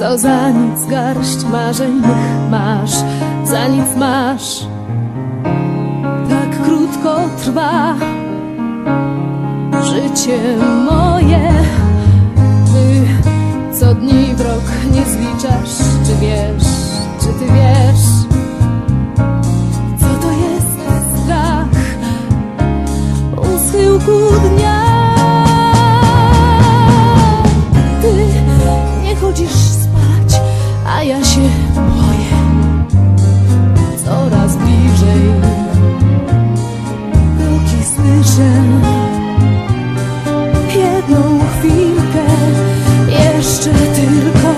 Co za nic garść marzeń mych masz, za nic masz. Tak krótko trwa życie moje. Ty co dni w rok nie zliczasz. Czy wiesz, czy ty wiesz, co to jest strach u schyłku dnia? Ty nie chodzisz spać, a ja się boję. Coraz bliżej kroki słyszę. Jedną chwilkę jeszcze tylko.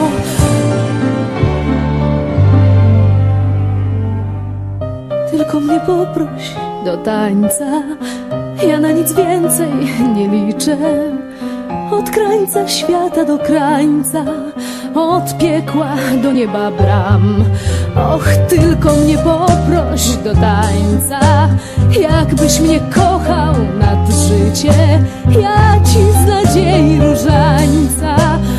Tylko mnie poproś do tańca, ja na nic więcej nie liczę. Od krańca świata do krańca, od piekła do nieba bram. Och, tylko mnie poproś do tańca, jakbyś mnie kochał nad życie. Ja ci z nadziei różańca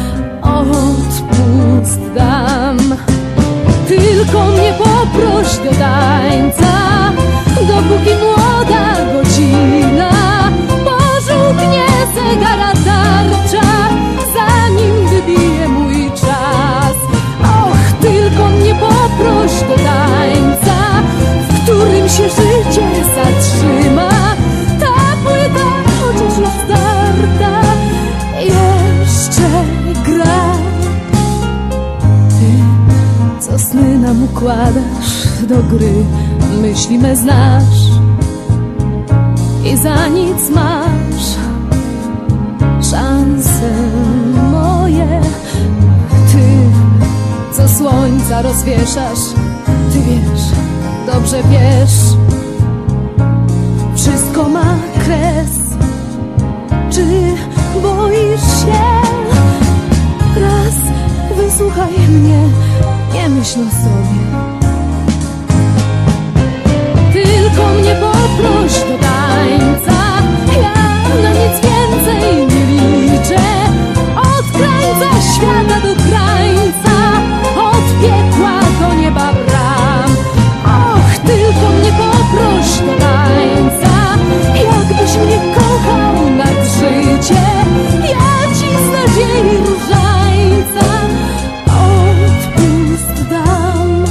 odpust dam. Tylko mnie poproś do tańca, dopóki młoda godzina pożółknie zegara tarcza, zanim wybije mój czas. Och, tylko mnie poproś do tańca, w którym się życie zatrzyma. Ta płyta, chociaż już starta, jeszcze gra. Ty, co sny nam układasz do gry, myśli me znasz i za nic masz szanse moje. Ty, co słońca rozwieszasz, ty wiesz, dobrze wiesz, wszystko ma kres. Czy boisz się? Raz wysłuchaj mnie, nie myśl o sobie. Tylko mnie poproś do tańca, ja na nic więcej nie liczę. Od krańca świata do krańca, od piekła do nieba bram. Och, tylko mnie poproś do tańca, jakbyś mnie kochał nad życie. Ja ci z nadziei różańca odpust dam.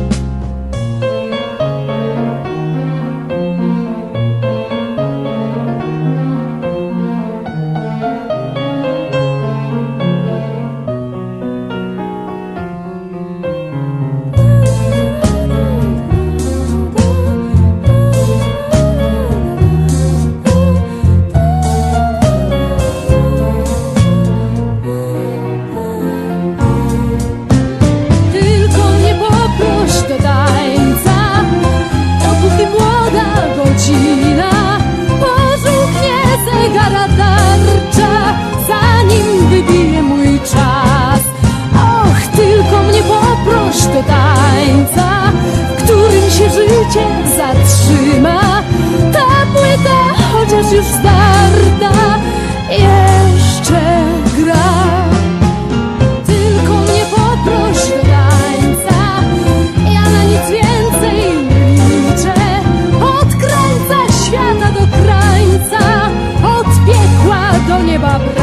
Pożółknie zegara tarcza, zanim wybije mój czas. Och, tylko mnie poproś do tańca, w którym się życie zatrzyma. Ta płyta, chociaż już starta, jeszcze gra. Tylko mnie poproś do tańca, ja na nic więcej nie liczę. Od krańca świata do krańca, od piekła do nieba.